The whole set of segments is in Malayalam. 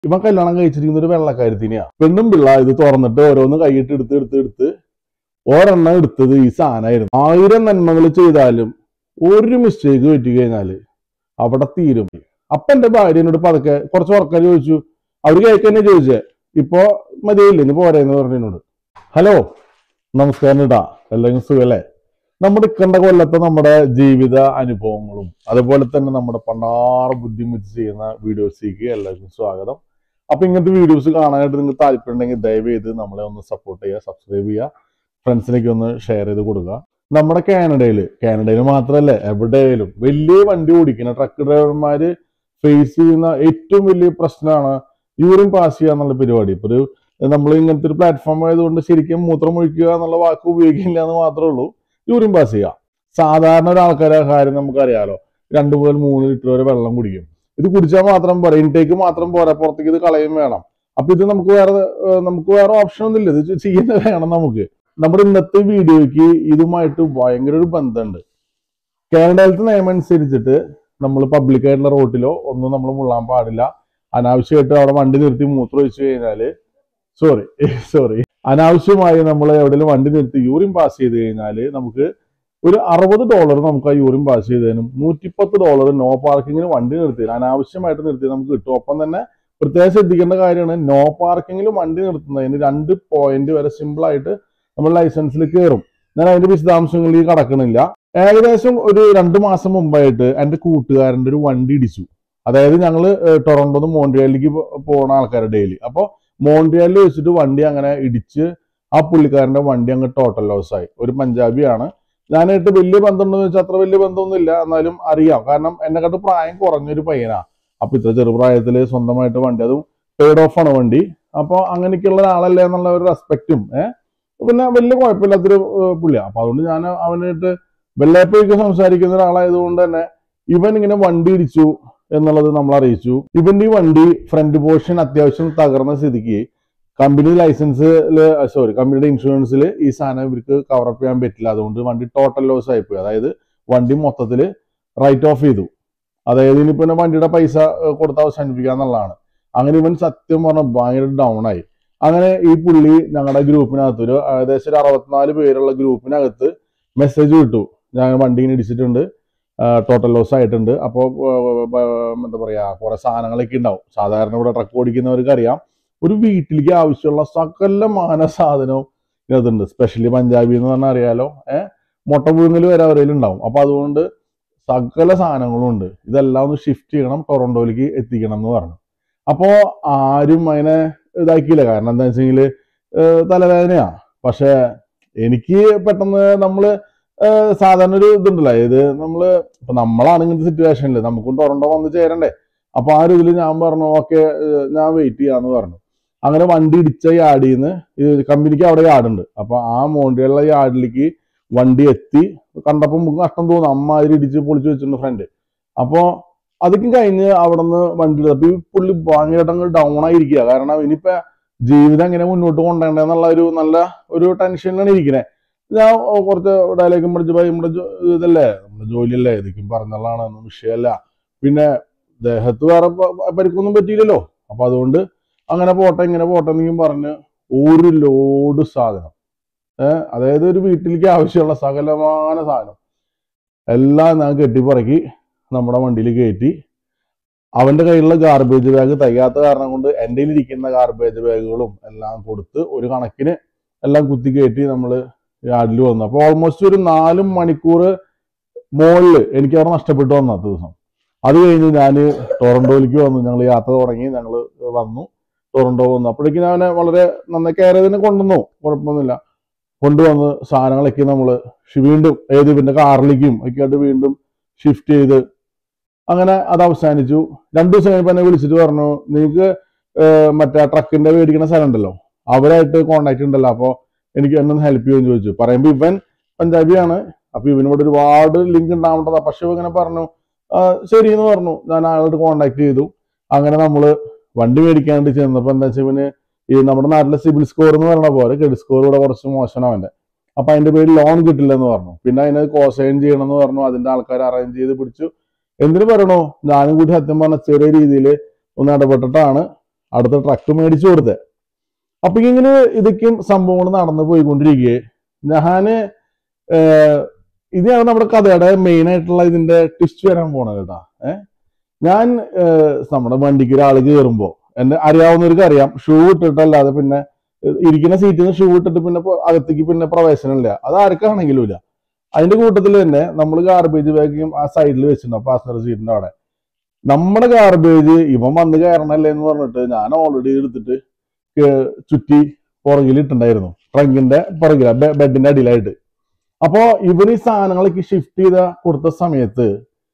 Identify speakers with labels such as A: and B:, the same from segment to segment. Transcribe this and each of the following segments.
A: ഇവൻ കല്യാണം കഴിച്ചിരിക്കുന്ന ഒരു വെള്ളക്കാരത്തിനെയാ. പെണ്ണും പിള്ള ഇത് തുറന്നിട്ട് ഓരോന്ന് കൈയിട്ട് എടുത്ത് ഒരെണ്ണം എടുത്തത് ഈ സാധനമായിരുന്നു. 1000 നന്മകൾ ചെയ്താലും ഒരു മിസ്റ്റേക്ക് പറ്റി കഴിഞ്ഞാല് അവിടെ തീരും. അപ്പൊ എന്റെ ഭാര്യനോട് പതുക്കെ കുറച്ച് ഉറക്കം ചോദിച്ചു. അവര് കേൾക്കന്നെ ചോദിച്ചേ, ഇപ്പൊ മതിയില്ല ഇനി പോരെന്ന് പറഞ്ഞതിനോട്. ഹലോ, നമസ്കാരം ഇടാ, എല്ലാവരും സുഖല്ലേ? നമ്മുടെ ഇക്കണ്ട കൊല്ലത്തെ നമ്മുടെ ജീവിത അനുഭവങ്ങളും അതുപോലെ തന്നെ നമ്മുടെ പണ്ടാറ് ബുദ്ധിമുട്ട് ചെയ്യുന്ന വീഡിയോസിലേക്ക് എല്ലാവർക്കും സ്വാഗതം. അപ്പൊ ഇങ്ങനത്തെ വീഡിയോസ് കാണാനായിട്ട് നിങ്ങൾക്ക് താല്പര്യം ഉണ്ടെങ്കിൽ ദയവ് ചെയ്ത് നമ്മളെ ഒന്ന് സപ്പോർട്ട് ചെയ്യുക, സബ്സ്ക്രൈബ് ചെയ്യുക, ഫ്രണ്ട്സിലേക്ക് ഒന്ന് ഷെയർ ചെയ്ത് കൊടുക്കുക. നമ്മുടെ കാനഡയിൽ മാത്രമല്ല എവിടെയായാലും വലിയ വണ്ടി ഓടിക്കുന്ന ട്രക്ക് ഡ്രൈവർമാര് ഫേസ് ചെയ്യുന്ന ഏറ്റവും വലിയ പ്രശ്നമാണ് യൂറിൻ പാസ് ചെയ്യുക എന്നുള്ള പരിപാടി. ഇപ്പൊ നമ്മൾ ഇങ്ങനത്തെ ഒരു പ്ലാറ്റ്ഫോം ആയതുകൊണ്ട് ശരിക്കും മൂത്രം ഒഴിക്കുക എന്നുള്ള വാക്ക് ഉപയോഗിക്കില്ല എന്ന് മാത്രമേ ഉള്ളൂ. യൂറിൻ പാസ് ചെയ്യുക സാധാരണ ഒരാൾക്കാരെ കാര്യം നമുക്കറിയാലോ. 2 മുതൽ 3 ലിറ്റർ വരെ വെള്ളം കുടിക്കും. ഇത് കുടിച്ചാൽ മാത്രം പോരാ, ഇൻടേക്ക് മാത്രം പോരാ, പുറത്തേക്ക് ഇത് കളയും വേണം. അപ്പൊ ഇത് നമുക്ക് വേറെ ഓപ്ഷൻ ഒന്നും ഇല്ല, ഇത് ചെയ്യുന്നത് വേണം നമുക്ക്. നമ്മുടെ ഇന്നത്തെ വീഡിയോയ്ക്ക് ഇതുമായിട്ട് ഭയങ്കര ഒരു ബന്ധമുണ്ട്. കാനഡയിലത്തെ നിയമം അനുസരിച്ചിട്ട് നമ്മൾ പബ്ലിക് ആയിട്ടുള്ള റോഡിലോ ഒന്നും നമ്മൾ മുള്ളാൻ പാടില്ല. അനാവശ്യമായിട്ട് അവിടെ വണ്ടി നിർത്തി മൂത്രം ഒഴിച്ചു കഴിഞ്ഞാല് അനാവശ്യമായി നമ്മൾ എവിടെയെങ്കിലും വണ്ടി നിർത്തി യൂറിൻ പാസ് ചെയ്ത് കഴിഞ്ഞാല് നമുക്ക് ഒരു $60 നമുക്ക് ആ യൂറിൻ പാസ് ചെയ്തതിനും $110 നോ പാർക്കിങ്ങിന് വണ്ടി നിർത്തിയത് അനാവശ്യമായിട്ട് നിർത്തി നമുക്ക് കിട്ടും. ഒപ്പം തന്നെ പ്രത്യേകം ശ്രദ്ധിക്കേണ്ട കാര്യമാണ്, നോ പാർക്കിങ്ങിൽ വണ്ടി നിർത്തുന്നതിന് 2 പോയിന്റ് വരെ സിമ്പിൾ ആയിട്ട് നമ്മൾ ലൈസൻസിൽ കയറും. ഞാൻ അതിന്റെ വിശദാംശങ്ങളിൽ കടക്കണില്ല. ഏകദേശം ഒരു 2 മാസം മുമ്പായിട്ട് എൻ്റെ കൂട്ടുകാരൻ്റെ ഒരു വണ്ടി ഇടിച്ചു. അതായത് ഞങ്ങൾ ടൊറന്റോന്ന് മോൺട്രിയലിലേക്ക് പോകുന്ന ആൾക്കാരുടെ ഡെയിലി. അപ്പോൾ മോൺട്രിയലിൽ വെച്ചിട്ട് വണ്ടി അങ്ങനെ ഇടിച്ച് ആ പുള്ളിക്കാരൻ്റെ വണ്ടി അങ്ങ് ടോട്ടൽ ലോസ് ആയി. ഒരു പഞ്ചാബിയാണ്. ഞാനായിട്ട് വലിയ ബന്ധമുണ്ടെന്ന് വെച്ചാൽ അത്ര വലിയ ബന്ധമൊന്നുമില്ല, എന്നാലും അറിയാം. കാരണം എന്നെക്കാട്ട് പ്രായം കുറഞ്ഞൊരു പയ്യനാ. അപ്പൊ ഇത്ര ചെറുപ്രായത്തില് സ്വന്തമായിട്ട് വണ്ടി, അതും പെയ്ഡ് ഓഫ് ആണ് വണ്ടി. അപ്പൊ അങ്ങനെയൊക്കെയുള്ള ഒരാളല്ലേ എന്നുള്ള ഒരു റെസ്പെക്റ്റും പിന്നെ വലിയ കുഴപ്പമില്ലാത്തൊരു പുള്ളിയാണ്. അപ്പൊ അതുകൊണ്ട് ഞാൻ അവനായിട്ട് വെള്ളയപ്പൊക്കെ സംസാരിക്കുന്ന ഒരാളായതുകൊണ്ട് തന്നെ ഇവൻ ഇങ്ങനെ വണ്ടി ഇടിച്ചു എന്നുള്ളത് നമ്മൾ അറിയിച്ചു. ഇവന്റെ ഈ വണ്ടി ഫ്രണ്ട് പോർഷൻ അത്യാവശ്യം തകർന്ന സ്ഥിതിക്ക് കമ്പനിയുടെ ഇൻഷുറൻസിൽ ഈ സാധനം ഇവർക്ക് കവറപ്പ് ചെയ്യാൻ പറ്റില്ല. അതുകൊണ്ട് വണ്ടി ടോട്ടൽ ലോസ് ആയിപ്പോയി. അതായത് വണ്ടി മൊത്തത്തിൽ റൈറ്റ് ഓഫ് ചെയ്തു. അതായത് ഇനിയിപ്പോ വണ്ടിയുടെ പൈസ കൊടുത്ത് അവസാനിപ്പിക്കുക എന്നുള്ളതാണ്. അങ്ങനെ ഇവൻ സത്യം പറഞ്ഞാൽ ഭയങ്കര ഡൗൺ ആയി. അങ്ങനെ ഈ പുള്ളി ഞങ്ങളുടെ ഗ്രൂപ്പിനകത്ത് ഒരു ഏകദേശം 64 പേരുള്ള ഗ്രൂപ്പിനകത്ത് മെസ്സേജ് വിട്ടു, ഞാൻ വണ്ടി ഇടിച്ചിട്ടുണ്ട്, ടോട്ടൽ ലോസ് ആയിട്ടുണ്ട്. അപ്പോൾ എന്താ പറയാ, കുറെ സാധനങ്ങളൊക്കെ ഉണ്ടാവും. സാധാരണ ഇവിടെ ട്രക്ക് ഓടിക്കുന്നവർക്ക് അറിയാം, ഒരു വീട്ടിലേക്ക് ആവശ്യമുള്ള സകലമാന സാധനവും ഇതിനകത്തുണ്ട്. സ്പെഷ്യലി പഞ്ചാബി എന്ന് പറഞ്ഞാൽ അറിയാലോ, മുട്ട പുഴുങ്ങൽ വരെ അവരിൽ ഉണ്ടാവും. അപ്പൊ അതുകൊണ്ട് സകല സാധനങ്ങളും ഉണ്ട്. ഇതെല്ലാം ഒന്ന് ഷിഫ്റ്റ് ചെയ്യണം, ടൊറന്റോയിലേക്ക് എത്തിക്കണം എന്ന് പറഞ്ഞു. അപ്പോ ആരും അതിനെ ഇതാക്കിയില്ല. കാരണം എന്താ വെച്ചെങ്കിൽ തലവേദനയാ. പക്ഷെ എനിക്ക് പെട്ടെന്ന് നമ്മള് സാധാരണ ഒരു ഇതുണ്ടല്ലോ, ഇത് നമ്മളാണ് ഇങ്ങനത്തെ സിറ്റുവേഷനിൽ നമുക്കും ടൊറന്റോ വന്ന് ചേരണ്ടേ. അപ്പൊ ആ ഒരു ഇതിൽ ഞാൻ പറഞ്ഞു ഓക്കെ ഞാൻ വെയിറ്റ് ചെയ്യാന്ന് പറഞ്ഞു. അങ്ങനെ വണ്ടി ഇടിച്ച യാർഡിന്ന് കമ്പനിക്ക് അവിടെ യാർഡുണ്ട്. അപ്പൊ ആ മോണ്ടിയുള്ള യാർഡിലേക്ക് വണ്ടി എത്തി. കണ്ടപ്പോൾ നമുക്ക് നഷ്ടം തോന്നും, അമ്മാതിരി ഇടിച്ച് പൊളിച്ചു വെച്ചിട്ടുണ്ട് ഫ്രണ്ട്. അപ്പോ അതൊക്കെ കഴിഞ്ഞ് അവിടെ നിന്ന് വണ്ടി അപ്പൊ ഈ പുള്ളി ഭയങ്കരമായിട്ട് അങ്ങ് ഡൗൺ ആയിരിക്കുക. കാരണം ഇനിയിപ്പോ ജീവിതം എങ്ങനെ മുന്നോട്ട് കൊണ്ടുപോകണ്ടെന്നുള്ള നല്ല ഒരു ടെൻഷനിലാണ് ഇരിക്കുന്നത്. ഞാൻ കുറച്ച് ഡയലോഗും പഠിച്ച് നമ്മുടെ ഇതല്ലേ, നമ്മുടെ ജോലിയല്ലേ, ഇതൊക്കെ പറഞ്ഞുള്ളതാണ്, ഒന്നും വിഷയമല്ല. പിന്നെ ദേഹത്ത് വേറെ പരിക്കൊന്നും പറ്റിയില്ലല്ലോ. അപ്പൊ അതുകൊണ്ട് അങ്ങനെ പോട്ടെ ഇങ്ങനെ പോട്ടെ എന്നെങ്കിലും പറഞ്ഞ് ഒരു ലോഡ് സാധനം, അതായത് ഒരു വീട്ടിലേക്ക് ആവശ്യമുള്ള സകലമാന സാധനം എല്ലാം ഞാൻ കെട്ടിപ്പറക്കി നമ്മുടെ വണ്ടിയിൽ കയറ്റി. അവന്റെ കയ്യിലുള്ള ഗാർബേജ് ബാഗ് തികയാത്ത കാരണം കൊണ്ട് എൻ്റെ ഇരിക്കുന്ന ഗാർബേജ് ബാഗുകളും എല്ലാം കൊടുത്ത് ഒരു കണക്കിന് എല്ലാം കുത്തി കയറ്റി നമ്മൾ യാർഡിൽ വന്നു. അപ്പൊ ഓൾമോസ്റ്റ് ഒരു 4 മണിക്കൂർ മുകളില് എനിക്ക് അവിടെ നഷ്ടപ്പെട്ടു വന്ന ദിവസം. അത് കഴിഞ്ഞ് ഞാൻ ടൊറന്റോയിലേക്ക് വന്നു. ഞങ്ങൾ യാത്ര തുടങ്ങി, ഞങ്ങൾ വന്നു ടൊറന്റോ വന്നു. അപ്പോഴേക്കും ഞാൻ വളരെ നന്നായി കയറി തന്നെ കൊണ്ടുവന്നു, കുഴപ്പമൊന്നുമില്ല. കൊണ്ടുവന്ന് സാധനങ്ങളൊക്കെ നമ്മൾ വീണ്ടും ഇവന്റെ കാറിലേക്കും ഒക്കെ ആയിട്ട് വീണ്ടും ഷിഫ്റ്റ് ചെയ്ത് അങ്ങനെ അത് അവസാനിച്ചു. 2 ദിവസം കഴിഞ്ഞപ്പോൾ എന്നെ വിളിച്ചിട്ട് പറഞ്ഞു, നിങ്ങൾക്ക് മറ്റേ ട്രക്കിന്റെ മേടിക്കുന്ന സ്ഥലം ഉണ്ടല്ലോ, അവരായിട്ട് കോണ്ടാക്ട് ഉണ്ടല്ലോ, അപ്പോൾ എനിക്ക് എന്നെ ഹെൽപ്പ് ചെയ്യുമെന്ന് ചോദിച്ചു. പറയുമ്പോൾ ഇവൻ പഞ്ചാബിയാണ്. അപ്പൊ ഇവനോട് ഒരുപാട് ലിങ്ക് ഉണ്ടാവേണ്ടതാ. പക്ഷെ ഇങ്ങനെ പറഞ്ഞു ശരി എന്ന് പറഞ്ഞു. ഞാൻ ആളോട് കോണ്ടാക്ട് ചെയ്തു. അങ്ങനെ നമ്മള് വണ്ടി മേടിക്കാണ്ട് ചെന്നപ്പോ എന്താ വെച്ചാൽ ഇവന് ഈ നമ്മുടെ നാട്ടിലെ സിബിൽ സ്കോർ എന്ന് പറഞ്ഞ പോലെ ക്രെഡിറ്റ് സ്കോർ ഇവിടെ കുറച്ച് മോശമാണ് അവന്റെ. അപ്പൊ അതിന്റെ പേരിൽ ലോൺ കിട്ടില്ലെന്ന് പറഞ്ഞു. പിന്നെ അതിന് കോസൈൻ ചെയ്യണമെന്ന് പറഞ്ഞു. അതിന്റെ ആൾക്കാർ അറേഞ്ച് ചെയ്ത് പിടിച്ചു. എന്തിനു പറയണോ, ഞാനും കൂടി സത്യം പറഞ്ഞ ചെറിയ രീതിയിൽ ഒന്ന് ഇടപെട്ടിട്ടാണ് അടുത്ത ട്രക്ക് മേടിച്ചു കൊടുത്തത്. അപ്പൊ ഇങ്ങനെ ഇതൊക്കെയും സംഭവങ്ങൾ നടന്നു പോയിക്കൊണ്ടിരിക്കുകയെ ഞാന് ഇതാണ് നമ്മുടെ കഥയുടെ മെയിൻ ആയിട്ടുള്ള ഇതിന്റെ ട്വിസ്റ്റ് വരാൻ പോണത് കേട്ടാ. ഞാൻ നമ്മുടെ വണ്ടിക്ക് ഒരാൾ കയറുമ്പോ എന്നെ അറിയാവുന്നവർക്ക് അറിയാം, ഷൂ ഇട്ടിട്ടല്ലാതെ പിന്നെ ഇരിക്കുന്ന സീറ്റിൽ നിന്ന് ഷൂ ഇട്ടിട്ട് പിന്നെ അകത്തേക്ക് പിന്നെ പ്രവേശനമില്ല, അത് ആർക്കാണെങ്കിലും ഇല്ല. അതിന്റെ കൂട്ടത്തിൽ തന്നെ നമ്മൾ ഗാർബേജ് ബാഗും ആ സൈഡിൽ വെച്ചിട്ടുണ്ടാവും പാസഞ്ചർ സീറ്റിന്റെ അവിടെ. നമ്മുടെ ഗാർബേജ് ഇവൻ വന്ന് കയറണല്ലേ എന്ന് പറഞ്ഞിട്ട് ഞാൻ ഓൾറെഡി എടുത്തിട്ട് ചുറ്റി പുറകിൽ ഇട്ടുണ്ടായിരുന്നു, ട്രങ്കിന്റെ പുറകില, ബെഡിന്റെ അടിയിലായിട്ട്. അപ്പോ ഇവൻ ഈ സാധനങ്ങളൊക്കെ ഷിഫ്റ്റ് ചെയ്ത കൊടുത്ത സമയത്ത്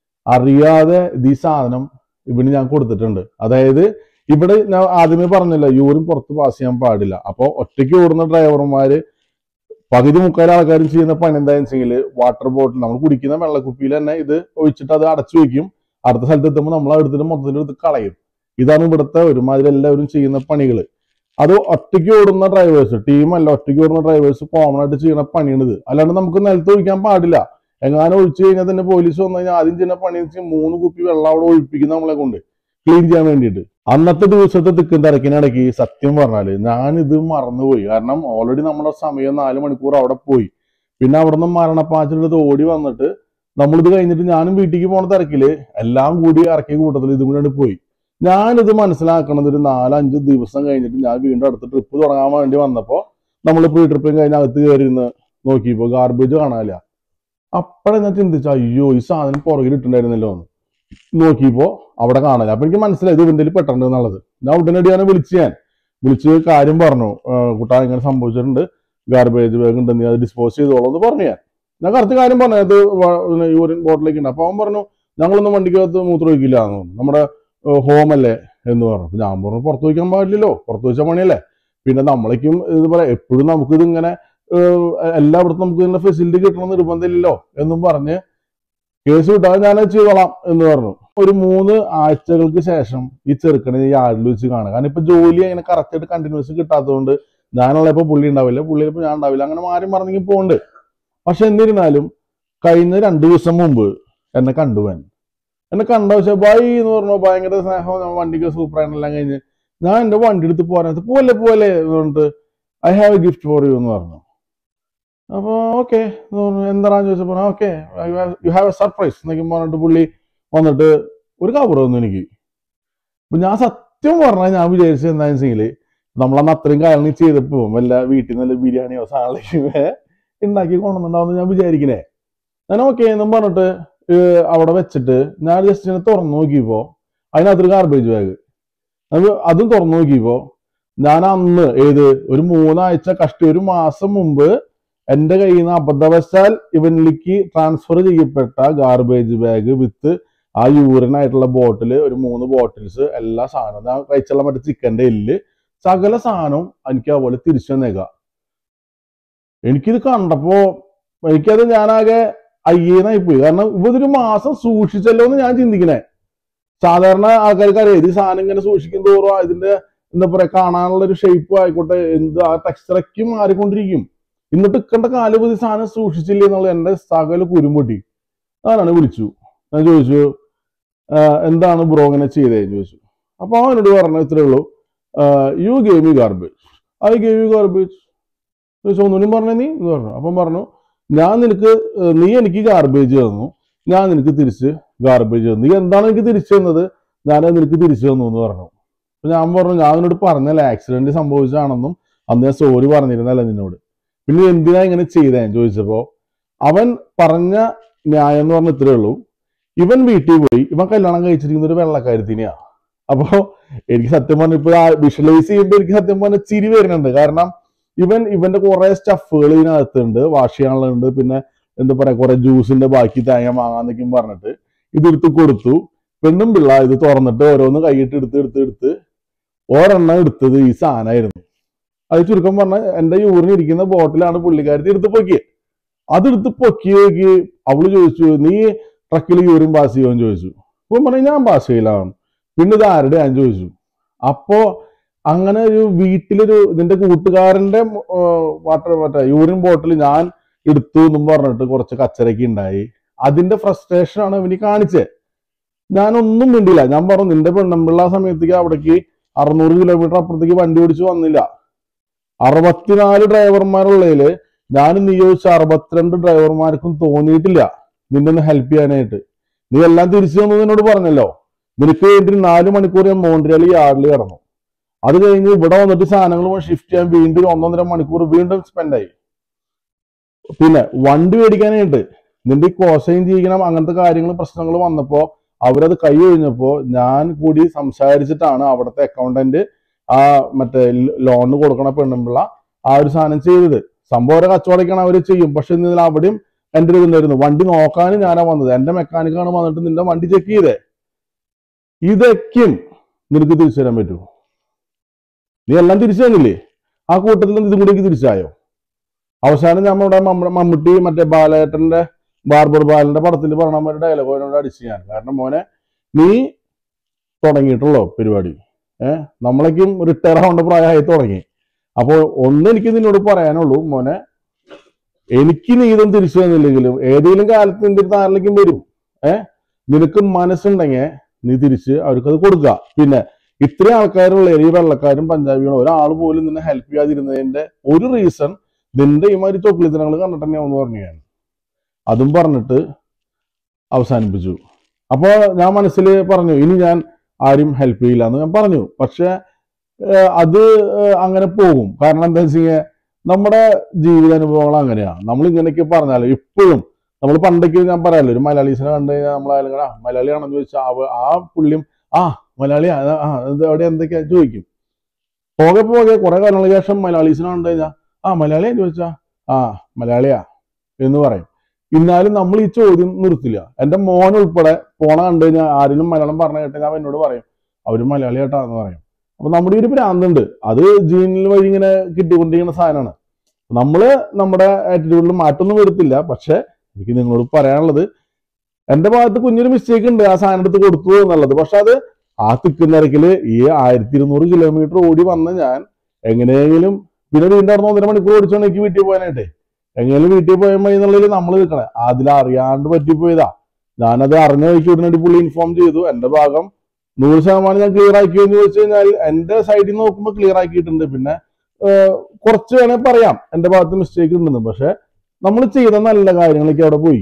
A: അറിയാതെ ഈ സാധനം ഇവന് ഞാൻ കൊടുത്തിട്ടുണ്ട്. അതായത് ഇവിടെ ഞാൻ ആദ്യമേ പറഞ്ഞല്ലോ, യൂറിൻ പുറത്ത് പാസ് ചെയ്യാൻ പാടില്ല. അപ്പൊ ഒറ്റയ്ക്ക് ഓടുന്ന ഡ്രൈവർമാര് പകുതി മുക്കാൽ ആൾക്കാരും ചെയ്യുന്ന പണി എന്താണെന്ന് വെച്ചെങ്കിൽ വാട്ടർ ബോട്ടിൽ നമ്മൾ കുടിക്കുന്ന വെള്ളക്കുപ്പിയിൽ തന്നെ ഇത് ഒഴിച്ചിട്ട് അത് അടച്ചു വെക്കും. അടുത്ത സ്ഥലത്ത് എത്തുമ്പോൾ നമ്മൾ എടുത്തിട്ട് മൊത്തത്തിൽ എടുത്ത് കളയും. ഇതാണ് ഇവിടുത്തെ ഒരുമാതിരി എല്ലാവരും ചെയ്യുന്ന പണികൾ. അത് ഒറ്റയ്ക്ക് ഓടുന്ന ഡ്രൈവേഴ്സ്, ടീമല്ല, ഒറ്റയ്ക്ക് ഓടുന്ന ഡ്രൈവേഴ്സ് കോമൺ ആയിട്ട് ചെയ്യുന്ന പണിയാണിത്. അല്ലാണ്ട് നമുക്ക് നിലത്ത് ഒഴിക്കാൻ പാടില്ല. എങ്ങാനും ഒഴിച്ചു കഴിഞ്ഞാൽ തന്നെ പോലീസ് വന്നു കഴിഞ്ഞാൽ ആദ്യം ചെയ്യുന്ന പണി വെച്ചാൽ 3 കുപ്പി വെള്ളം അവിടെ ഒഴിപ്പിക്കുന്ന നമ്മളെ കൊണ്ട് ക്ലീൻ ചെയ്യാൻ വേണ്ടിയിട്ട്. അന്നത്തെ ദിവസത്തെ തിക്കും തിരക്കിനിടയ്ക്ക് സത്യം പറഞ്ഞാല് ഞാനിത് മറന്നുപോയി. കാരണം ഓൾറെഡി നമ്മുടെ സമയം 4 മണിക്കൂർ അവിടെ പോയി. പിന്നെ അവിടെ നിന്ന് മരണപ്പാച്ചിലെടുത്ത് ഓടി വന്നിട്ട് നമ്മളിത് കഴിഞ്ഞിട്ട് ഞാനും വീട്ടിലേക്ക് പോണ തിരക്കില് എല്ലാം കൂടി ഇറക്കിയ കൂട്ടത്തിൽ ഇതും കൂടി പോയി. ഞാനിത് മനസ്സിലാക്കണത് ഒരു 4-5 ദിവസം കഴിഞ്ഞിട്ട് ഞാൻ വീണ്ടും അടുത്ത ട്രിപ്പ് തുടങ്ങാൻ വേണ്ടി വന്നപ്പോ നമ്മൾ പ്രീ ട്രിപ്പും കഴിഞ്ഞ് അകത്ത് കയറി ഇരുന്ന് നോക്കിയപ്പോ ഗാർബേജ് കാണാനില്ല. അപ്പോഴെ ഞാൻ ചിന്തിച്ചു, അയ്യോ ഈ സാധനം പുറകിൽ ഇട്ടുണ്ടായിരുന്നല്ലോ എന്ന് നോക്കിയപ്പോ അവിടെ കാണാനില്ല. അപ്പൊ എനിക്ക് മനസ്സിലായി ഇത് ഇവന്റെ പെട്ടുണ്ട് എന്നുള്ളത്. ഞാൻ ഉടനടിയാണ് വിളിച്ച് കാര്യം പറഞ്ഞു, കുട്ടാ ഇങ്ങനെ സംഭവിച്ചിട്ടുണ്ട്, ഗാർബേജ് ബാഗ് ഉണ്ട്, നീ അത് ഡിസ്പോസ് ചെയ്തോളൂ എന്ന് പറഞ്ഞു. ഞാൻ കറക്റ്റ് കാര്യം പറഞ്ഞു, അത് യൂറിൻ ബോട്ടിലേക്ക് ഉണ്ട്. അപ്പൊ അവൻ പറഞ്ഞു ഞങ്ങളൊന്നും വണ്ടിക്കകത്ത് മൂത്രം ഒഴിക്കില്ല എന്ന് പറഞ്ഞു, നമ്മുടെ ഹോം അല്ലേ എന്ന് പറഞ്ഞു. അപ്പൊ ഞാൻ പറഞ്ഞു പുറത്ത് വയ്ക്കാൻ പാടില്ലല്ലോ, പുറത്ത് വെച്ച പണിയല്ലേ, പിന്നെ നമ്മളേക്കും ഇത് പറയാം എപ്പോഴും നമുക്കിത് ഇങ്ങനെ എല്ലായിടത്തും നമുക്ക് ഇതിന്റെ ഫെസിലിറ്റി കിട്ടണം നിർബന്ധമില്ലല്ലോ എന്നും പറഞ്ഞ് കേസ് വിട്ടാൽ ഞാൻ ചെയ്തോളാം എന്ന് പറഞ്ഞു. ഒരു 3 ആഴ്ചകൾക്ക് ശേഷം ഈ ചെറുക്കനെ ഈ യാർഡിൽ വെച്ച് കാണുക. കാരണം ഇപ്പൊ ജോലി അങ്ങനെ കറക്റ്റ് ആയിട്ട് കണ്ടിന്യൂസ് കിട്ടാത്തതുകൊണ്ട് ഞാനുള്ള ഇപ്പൊ പുള്ളി ഉണ്ടാവില്ല, പുള്ളിയിപ്പോ ഞാൻ ഉണ്ടാവില്ല, അങ്ങനെ മാറി മറിഞ്ഞെങ്കിൽ പോകണ്ട്. പക്ഷെ എന്നിരുന്നാലും കഴിഞ്ഞ 2 ദിവസം മുമ്പ് എന്നെ കണ്ടുപോൻ. എന്നെ കണ്ട പക്ഷെ ബൈ എന്ന് പറഞ്ഞു, ഭയങ്കര സ്നേഹം, വണ്ടിക്ക് സൂപ്പറായിട്ടെല്ലാം കഴിഞ്ഞ് ഞാൻ എന്റെ വണ്ടി എടുത്ത് പോലെ എന്ന് പറഞ്ഞിട്ട് I have a gift for you എന്ന് പറഞ്ഞു. അപ്പൊ ഓക്കെ എന്താണെന്ന് ചോദിച്ചപ്പോ okay you have a surprise എന്നൊക്കെ പറഞ്ഞിട്ട് പുള്ളി വന്നിട്ട് ഒരു കവർ തന്നു എനിക്ക്. അപ്പൊ ഞാൻ സത്യം പറഞ്ഞാൽ ഞാൻ വിചാരിച്ചത് എന്താണെന്ന് വെച്ചെങ്കില് നമ്മളന്ന് അത്രയും കാര്യങ്ങൾ ചെയ്തപ്പോ വല്ല വീട്ടിൽ നിന്ന് നല്ല ബിരിയാണിയോ സാധനങ്ങളൊക്കെ ഉണ്ടാക്കി കൊണ്ടുവന്നിട്ടുണ്ടാവുമെന്ന് ഞാൻ വിചാരിക്കണേ. ഞാൻ ഓക്കെ എന്നും പറഞ്ഞിട്ട് അവിടെ വെച്ചിട്ട് ഞാൻ ജസ്റ്റ് ഇങ്ങനെ തുറന്നു നോക്കിയപ്പോ അതിനകത്തൊരു ഗാർബേജ് ബാഗ്. അതും തുറന്നു നോക്കിയപ്പോ ഞാൻ അന്ന് ഒരു 3 ആഴ്ച ഒരു മാസം മുമ്പ് എന്റെ കയ്യിൽ നിന്ന് അബദ്ധവശാൽ ഇവനിലേക്ക് ട്രാൻസ്ഫർ ചെയ്യപ്പെട്ട ഗാർബേജ് ബാഗ് വിത്ത് ആ യൂറിനായിട്ടുള്ള ബോട്ടില്, ഒരു 3 ബോട്ടിൽസ്, എല്ലാ സാധനവും ഞാൻ കഴിച്ചുള്ള മറ്റേ ചിക്കന്റെ എല്ല്, സകല സാധനവും എനിക്ക് അതുപോലെ തിരിച്ചു തന്നേക്കാം. എനിക്കിത് കണ്ടപ്പോ എനിക്കത് ഞാനാകെ അയ്യേന്നായി പോയി. കാരണം ഇതൊരു മാസം സൂക്ഷിച്ചല്ലോ എന്ന് ഞാൻ ചിന്തിക്കണേ. സാധാരണ ആൾക്കാർക്ക് അറിയാം ഈ സാധനം ഇങ്ങനെ സൂക്ഷിക്കും തോറും ഇതിന്റെ എന്താ പറയാ കാണാനുള്ള ഒരു ഷേപ്പ് ആയിക്കോട്ടെ എന്ത് ആ ടെക്സ്ചറൊക്കെ മാറിക്കൊണ്ടിരിക്കും. എന്നിട്ട് ഇക്കണ്ട കാലുപതി സാധനം സൂക്ഷിച്ചില്ലേ എന്നുള്ള എന്റെ സകല കുരുമ്പൊട്ടി. ഞാനാണ് വിളിച്ചു, ഞാൻ ചോദിച്ചു എന്താണ് ബ്രോ ഇങ്ങനെ ചെയ്തേന്ന് ചോദിച്ചു. അപ്പൊ അവനോട് പറഞ്ഞു ഇത്രേ ഉള്ളൂ, you gave me garbage, I gave you garbage. ചോദിച്ചു ഒന്നിനും പറഞ്ഞ നീ എന്ന് പറഞ്ഞു. അപ്പം പറഞ്ഞു നീ എനിക്ക് ഗാർബേജ് തന്നു, ഞാൻ നിനക്ക് തിരിച്ച് ഗാർബേജ് തന്നു, നീ എന്താണ് എനിക്ക് തിരിച്ചു തന്നത്, ഞാനത് നിനക്ക് തിരിച്ചു തന്നു എന്ന് പറഞ്ഞു. അപ്പൊ ഞാൻ പറഞ്ഞു ഞാൻ അവനോട് പറഞ്ഞല്ലേ ആക്സിഡന്റ് സംഭവിച്ചാണെന്നും അന്ന് ഞാൻ സോറി പറഞ്ഞിരുന്നല്ല നിന്നോട്, പിന്നെ എന്തിനാ ഇങ്ങനെ ചെയ്തേന്ന് ചോദിച്ചപ്പോ അവൻ പറഞ്ഞ ന്യായം എന്ന് പറഞ്ഞ ഇത്രേ ഉള്ളൂ, ഇവൻ വീട്ടിൽ പോയി ഇവൻ കല്യാണം കഴിച്ചിരിക്കുന്ന ഒരു വെള്ളക്കാരത്തിനെയാ. അപ്പോ എനിക്ക് സത്യം പറഞ്ഞ ഇപ്പൊ വിഷ്വലൈസ് ചെയ്യുമ്പോൾ എനിക്ക് സത്യം പറഞ്ഞ ചിരി വരുന്നുണ്ട്. കാരണം ഇവന്റെ കുറെ സ്റ്റഫുകൾ ഇതിനകത്തുണ്ട്, വാഷ് ചെയ്യാനുള്ളതുണ്ട്, പിന്നെ എന്താ പറയാ കുറെ ജ്യൂസിന്റെ ബാക്കി തേങ്ങ വാങ്ങാന്നൊക്കെയും പറഞ്ഞിട്ട് ഇതെടുത്ത് കൊടുത്തു. പെണ്ണും പിള്ള ഇത് തുറന്നിട്ട് ഓരോന്ന് കൈയിട്ട് എടുത്ത് ഒരെണ്ണം എടുത്തത് ഈ സാധനമായിരുന്നു. അത് ചുരുക്കം പറഞ്ഞാൽ എന്റെ യൂറിൻ ഇരിക്കുന്ന ബോട്ടിലാണ് പുള്ളിക്കാരത്തി എടുത്ത് പൊക്കിയത്. അതെടുത്ത് പൊക്കി അവള് ചോദിച്ചു നീ ട്രക്കിൽ യൂറിൻ പാസ് ചെയ്യുമെന്ന് ചോദിച്ചു. അപ്പൊ പറഞ്ഞു ഞാൻ പാസ് ചെയ്യലാണ്. പിന്നെ ഇത് ആരുടെ ഞാൻ ചോദിച്ചു. അപ്പോ അങ്ങനെ ഒരു വീട്ടിലൊരു നിന്റെ കൂട്ടുകാരന്റെ മറ്റേ യൂറിൻ ബോട്ടിൽ ഞാൻ എടുത്തു എന്നും പറഞ്ഞിട്ട് കുറച്ച് കച്ചറയ്ക്ക് ഉണ്ടായി. അതിന്റെ ഫ്രസ്ട്രേഷൻ ആണ് ഇവന് കാണിച്ചത്. ഞാനൊന്നും മിണ്ടില്ല. ഞാൻ പറഞ്ഞു നിന്റെ പെണ്ണമ്പിള്ള സമയത്തേക്ക് അവിടേക്ക് 600 കിലോമീറ്റർ അപ്പുറത്തേക്ക് വണ്ടി ഓടിച്ച് വന്നില്ല. 64 ഡ്രൈവർമാരുള്ളതില് ഞാൻ നിയോഗിച്ച 62 ഡ്രൈവർമാർക്കും തോന്നിയിട്ടില്ല നിന്നെ ഒന്ന് ഹെൽപ്പ് ചെയ്യാനായിട്ട്. നീ എല്ലാം തിരിച്ചു തന്നു എന്നോട് പറഞ്ഞല്ലോ. നിനക്ക് വേണ്ടി 4 മണിക്കൂർ ഞാൻ മോൺട്രിയൽ യാർഡിൽ കിടന്നു. അത് കഴിഞ്ഞ് ഇവിടെ വന്നിട്ട് സാധനങ്ങൾ ഷിഫ്റ്റ് ചെയ്യാൻ വീണ്ടും 1.5 മണിക്കൂർ വീണ്ടും സ്പെൻഡായി. പിന്നെ വണ്ടി മേടിക്കാനായിട്ട് നിന്റെ കോസൈൻ ചെയ്യിക്കണം അങ്ങനത്തെ കാര്യങ്ങൾ പ്രശ്നങ്ങൾ വന്നപ്പോ അവരത് കൈ ഒഴിഞ്ഞപ്പോ ഞാൻ കൂടി സംസാരിച്ചിട്ടാണ് അവിടുത്തെ അക്കൗണ്ടന്റ് ആ മറ്റേ ലോണ് കൊടുക്കണ പെണ്ണുമ്പിള്ള ആ ഒരു സാധനം ചെയ്തത്. സംഭവം ഒരു കച്ചവടക്കാണ് അവര് ചെയ്യും. പക്ഷെ ഇന്നലെ അവിടെയും എന്റെ ഒരു ഇതായിരുന്നു. വണ്ടി നോക്കാനും ഞാനാ വന്നത്. എന്റെ മെക്കാനിക്കാണ് വന്നിട്ട് നിന്റെ വണ്ടി ചെക്ക് ചെയ്തേ. ഇതൊക്കെയും നിനക്ക് തിരിച്ചു തരാൻ പറ്റുമോ? നീ എല്ലാം തിരിച്ചു തന്നില്ലേ? ആ കൂട്ടത്തിൽ ഇതും കൂടി തിരിച്ചായോ? അവസാനം നമ്മുടെ മമ്മൂട്ടി മറ്റേ ബാലേട്ടന്റെ ബാർബർ ബാലന്റെ പടത്തിൽ പറഞ്ഞ ഒരു ഡയലോഗ് അവനോട് അടിച്ചു ഞാൻ. കാരണം മോനെ നീ തുടങ്ങിയിട്ടുള്ളോ പരിപാടി, നമ്മളേക്കും റിട്ടയർ ആവേണ്ട പ്രായമായി തുടങ്ങി. അപ്പോൾ എനിക്ക് നിന്നോട് പറയാനുള്ളൂ മോനെ, എനിക്ക് നീ ഇതും തിരിച്ചു തന്നില്ലെങ്കിലും ഏതെങ്കിലും കാലത്ത് നിന്റെ അടുത്ത് ആരിലേക്കും വരും. നിനക്ക് മനസ്സുണ്ടെങ്കിൽ നീ തിരിച്ച് അവർക്കത് കൊടുക്കുക. പിന്നെ ഇത്രയും ആൾക്കാരുള്ള ഈ വെള്ളക്കാരും പഞ്ചാബികളും ഒരാൾ പോലും നിന്നെ ഹെൽപ്പ് ചെയ്യാതിരുന്നതിന്റെ ഒരു റീസൺ നിന്റെ ഈ മാതിരി ചൊക്ലിത്തനങ്ങൾ കണ്ടിട്ട് തന്നെയാണെന്ന് പറഞ്ഞു ഞാൻ. അതും പറഞ്ഞിട്ട് അവസാനിപ്പിച്ചു. അപ്പോൾ ഞാൻ മനസ്സിൽ പറഞ്ഞു ഇനി ഞാൻ ആരും ഹെൽപ്പ് ചെയ്യില്ല എന്ന് ഞാൻ പറഞ്ഞു. പക്ഷെ അത് അങ്ങനെ പോകും. കാരണം എന്താ വെച്ച് കഴിഞ്ഞാൽ നമ്മുടെ ജീവിതാനുഭവങ്ങൾ അങ്ങനെയാണ്. നമ്മൾ ഇങ്ങനെയൊക്കെ പറഞ്ഞാലും ഇപ്പോഴും നമ്മൾ പണ്ടൊക്കെ ഞാൻ പറയാമല്ലോ, ഒരു മലയാളീസിനെ കണ്ടു കഴിഞ്ഞാൽ നമ്മളായാലും മലയാളിയാണെന്ന് ചോദിച്ചാൽ ആ പുള്ളിയും മലയാളിയാ അവിടെ എന്തൊക്കെയാ ചോദിക്കും. പോകെ കുറെ കാലങ്ങൾക്ക് ശേഷം മലയാളീസിനെ കണ്ടു കഴിഞ്ഞാൽ മലയാളിയാ ചോദിച്ചാ മലയാളിയാ എന്ന് പറയും. എന്നാലും നമ്മൾ ഈ ചോദ്യം നിർത്തില്ല. എന്റെ മോൻ ഉൾപ്പെടെ പോണ കണ്ടു കഴിഞ്ഞാൽ ആരെങ്കിലും മലയാളം പറഞ്ഞു കേട്ടാൽ ഞാൻ എന്നോട് പറയും അവര് മലയാളിയായിട്ടാന്ന് പറയും. അപ്പൊ നമ്മുടെ ഒരു ഭ്രാന്തുണ്ട്. അത് ജീനിൽ വഴി ഇങ്ങനെ കിട്ടിക്കൊണ്ടിരിക്കുന്ന സാധനമാണ്. നമ്മള് നമ്മുടെ ആറ്റിറ്റ്യൂഡിൽ മാറ്റൊന്നും വരുത്തില്ല. പക്ഷെ എനിക്ക് നിങ്ങളോട് പറയാനുള്ളത്, എന്റെ ഭാഗത്ത് കുഞ്ഞൊരു മിസ്റ്റേക്ക് ഉണ്ട് ആ സാധനം എടുത്ത് കൊടുത്തു എന്നുള്ളത്. പക്ഷെ അത് ആ തിക്കുന്നിരക്കില് ഈ 1200 കിലോമീറ്റർ ഓടി വന്ന ഞാൻ എങ്ങനെയെങ്കിലും പിന്നെ വീണ്ടും 1.5 മണിക്കൂർ ഓടിച്ചോണ്ട് എനിക്ക് വീട്ടിൽ പോകാനായിട്ടേ എങ്ങനെയും വീട്ടിൽ പോയപ്പോ എന്നുള്ളതിൽ നമ്മൾ നിൽക്കണേ. അതിലറിയാണ്ട് പറ്റിപ്പോയതാ. ഞാനത് അറിഞ്ഞ വഴിക്ക് ഉടനടി പുള്ളി ഇൻഫോം ചെയ്തു. എന്റെ ഭാഗം 100% ഞാൻ ക്ലിയർ ആക്കിയോ എന്ന് ചോദിച്ചു കഴിഞ്ഞാൽ എന്റെ സൈഡിൽ നിന്ന് നോക്കുമ്പോൾ ക്ലിയർ ആക്കിയിട്ടുണ്ട്. പിന്നെ കുറച്ച് വേണേൽ പറയാം എന്റെ ഭാഗത്ത് മിസ്റ്റേക്ക് ഉണ്ടെന്ന്. പക്ഷെ നമ്മൾ ചെയ്ത നല്ല കാര്യങ്ങളൊക്കെ അവിടെ പോയി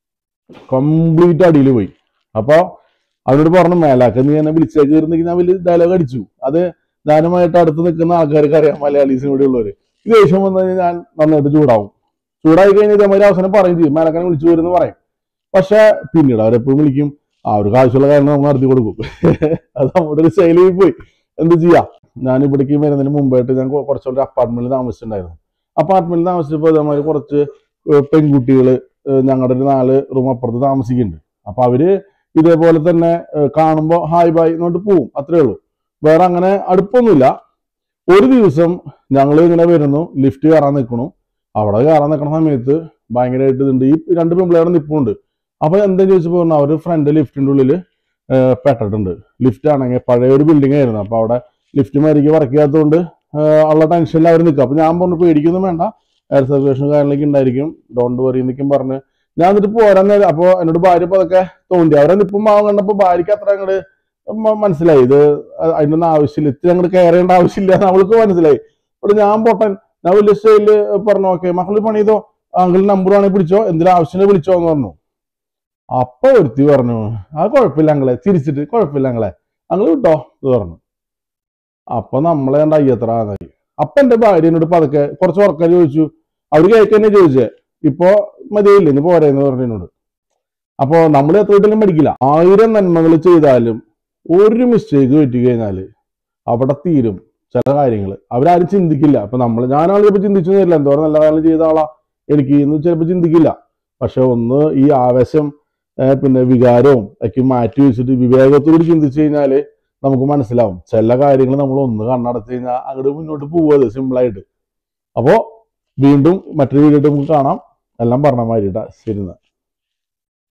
A: കംപ്ലീറ്റ് അടിയിൽ പോയി. അപ്പൊ അവരോട് പറഞ്ഞു മേലാക്ക നീ എന്നെ വിളിച്ചേക്ക് കയറുന്നെങ്കിൽ ഞാൻ വലിയ ഡയലോഗ് അടിച്ചു. അത് ഞാനുമായിട്ട് അടുത്ത് നിൽക്കുന്ന ആൾക്കാർക്ക് അറിയാം, മലയാളീസിന് ഇവിടെ ഉള്ളവര്. ഈ ദേഷ്യം വന്നു കഴിഞ്ഞാൽ ഞാൻ നന്നായിട്ട് ചൂടായി കഴിഞ്ഞാൽ ഇതേമാതിരി അവസാനം പറയും ചെയ്യും മേലാക്കനെ വിളിച്ചു വരുമെന്ന് പറയും. പക്ഷെ പിന്നീട് അവരെപ്പോഴും വിളിക്കും, അവർക്ക് ആവശ്യമുള്ള കാര്യങ്ങൾ നമ്മൾ നടത്തി കൊടുക്കും. അത് നമ്മുടെ ഒരു ശൈലിയിൽ പോയി. എന്ത് ചെയ്യാം. ഞാൻ ഇവിടേക്ക് വരുന്നതിന് മുമ്പായിട്ട് ഞാൻ കുറച്ചുകൂടി അപ്പാർട്ട്മെന്റിൽ താമസിച്ചിട്ടുണ്ടായിരുന്നു. അപ്പാർട്ട്മെന്റിൽ താമസിച്ചപ്പോൾ അതേമാതിരി കുറച്ച് പെൺകുട്ടികള് ഞങ്ങളുടെ ഒരു 4 റൂം അപ്പുറത്ത് താമസിക്കുന്നുണ്ട്. അപ്പൊ അവര് ഇതേപോലെ തന്നെ കാണുമ്പോൾ ഹായ് ബായ് എന്നിട്ട് പോവും. അത്രേ ഉള്ളൂ. വേറെ അങ്ങനെ അടുപ്പൊന്നുമില്ല. ഒരു ദിവസം ഞങ്ങൾ ഇങ്ങനെ വരുന്നു, ലിഫ്റ്റ് കയറാൻ നിൽക്കണു. അവിടെ കയറാൻ നിൽക്കുന്ന സമയത്ത് ഭയങ്കരമായിട്ട് ഇതുണ്ട്. ഈ 2 പെൺപിള്ളേരുടെ നിൽപ്പുണ്ട്. അപ്പൊ എന്താ ചോദിച്ചപ്പോ അവർ ഫ്രണ്ട് ലിഫ്റ്റിന്റെ ഉള്ളിൽ പെട്ടിട്ടുണ്ട്. ലിഫ്റ്റ് ആണെങ്കിൽ പഴയ ഒരു ബിൽഡിംഗ് ആയിരുന്നു. അപ്പൊ അവിടെ ലിഫ്റ്റ് മരിക്ക് വർക്ക് ചെയ്യാത്തതുകൊണ്ട് ഉള്ള ടെൻഷനിൽ അവർ നിൽക്കുക. അപ്പൊ ഞാൻ പറഞ്ഞു പേടിക്കൊന്നും വേണ്ട, എയർ സർക്കുലേഷൻ കാര്യങ്ങളൊക്കെ ഉണ്ടായിരിക്കും, ഡോണ്ട് വറി എന്നൊക്കെയും പറഞ്ഞ് ഞാൻ എന്നിട്ട് പോരാൻ. അപ്പൊ എന്നോട് ഭാര്യ ഇപ്പൊ അതൊക്കെ തോന്നി. അവരെ നിപ്പം മാവ് കണ്ടപ്പോ ഭാര്യയ്ക്ക് അത്ര അങ്ങോട്ട് മനസ്സിലായി ഇത് അതിനൊന്നും ആവശ്യമില്ല, ഇത്തിരി അങ്ങോട്ട് കെയർ ചെയ്യേണ്ട ആവശ്യമില്ല എന്ന് അവൾക്ക് മനസ്സിലായി. അപ്പോൾ ഞാൻ പൊട്ടൻ ഞാൻ വലിയ സ്റ്റൈലില് പറഞ്ഞു ഓക്കെ മക്കള് പണി ചെയ്തോ, അങ്കിൾ നമ്പർ ആണെങ്കിൽ പിടിച്ചോ, എന്തെങ്കിലും ആവശ്യത്തിന് വിളിച്ചോ എന്ന് പറഞ്ഞു. അപ്പൊ ഒരുത്തി പറഞ്ഞു കുഴപ്പമില്ല അങ്ങളെ, ചിരിച്ചിട്ട് കുഴപ്പമില്ല അങ്ങളെ വിട്ടോ എന്ന് പറഞ്ഞു. അപ്പൊ നമ്മളെ കണ്ട അയ്യത്ര ആയി. അപ്പൊ എന്റെ ഭാര്യ എന്നോട് പതുക്കെ കുറച്ച് ഉറക്കം ചോദിച്ചു. അവര് കേൾക്കന്നെ ചോദിച്ചേ ഇപ്പൊ മതിയില്ല ഇനി പോരെന്ന് പറഞ്ഞു എന്നോട്. അപ്പൊ നമ്മൾ എത്ര വീട്ടിലും പഠിക്കില്ല. 1000 നന്മകൾ ചെയ്താലും ഒരു മിസ്റ്റേക്ക് പറ്റി കഴിഞ്ഞാല് അവിടെ തീരും ചില കാര്യങ്ങൾ. അവരാരും ചിന്തിക്കില്ല. അപ്പൊ ഞാനാണ് ചിലപ്പോൾ ചിന്തിച്ചു തരില്ല, എന്തോരം നല്ല കാര്യം ചെയ്ത ആളാ എനിക്ക് ഇന്ന് ചിലപ്പോൾ ചിന്തിക്കില്ല. പക്ഷെ ഒന്ന് ഈ ആവേശം പിന്നെ വികാരവും ഒക്കെ മാറ്റി വെച്ചിട്ട് വിവേകത്തോട് ചിന്തിച്ചു കഴിഞ്ഞാല് നമുക്ക് മനസ്സിലാവും ചില കാര്യങ്ങൾ നമ്മൾ ഒന്ന് കണ്ണടച്ചു കഴിഞ്ഞാൽ അങ്ങോട്ട് മുന്നോട്ട് പോവത് സിമ്പിളായിട്ട്. അപ്പോ വീണ്ടും മറ്റൊരു വീഡിയോ നമുക്ക് കാണാം. എല്ലാം പറഞ്ഞ മാതിരിട്ടാ. ശരി.